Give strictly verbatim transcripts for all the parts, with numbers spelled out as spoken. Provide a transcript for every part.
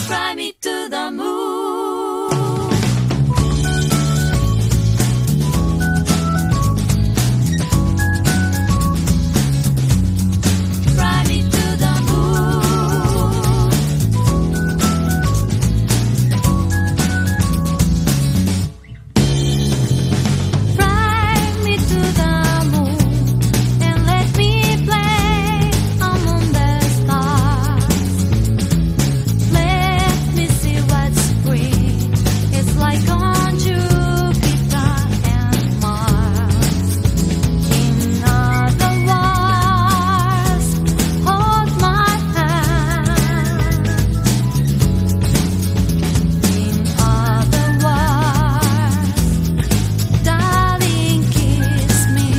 Fly me to the moon. Fly me to the moon. Fly me to the moon and let me play among the stars. Let me see what spring is like on Jupiter and Mars. In other words, hold my hand. In other words, darling, kiss me.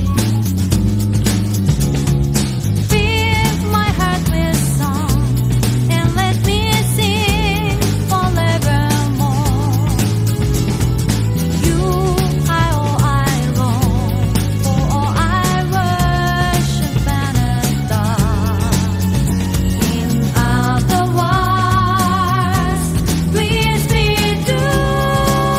Fill my heart with song and let me sing forevermore. You are all I long for, all I worship and adore. In other words, please be true.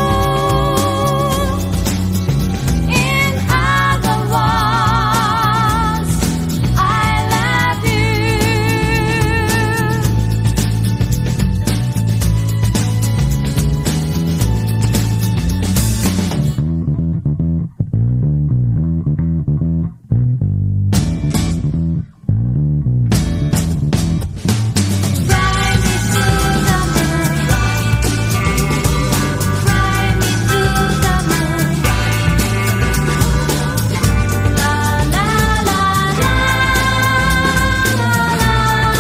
In other words, I love you. Fly me to the moon. Fly me to the moon. La la la la la.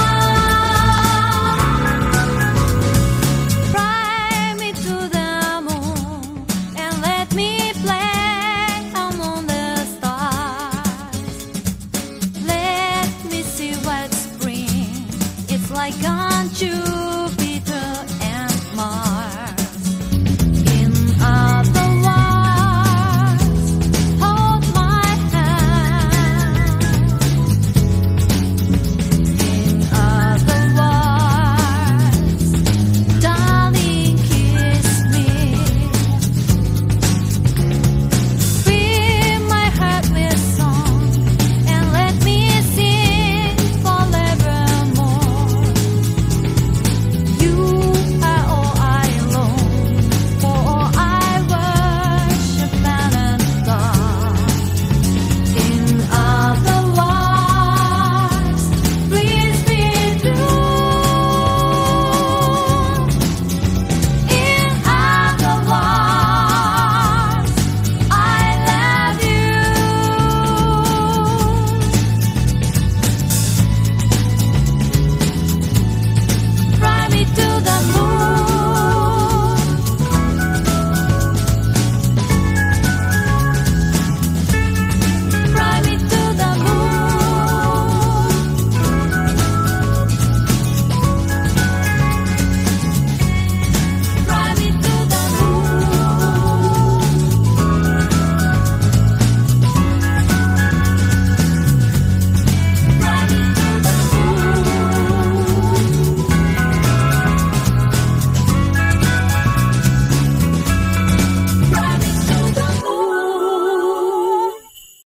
Fly me to the moon and let me play among the stars. Let me see what spring it's like on Jupiter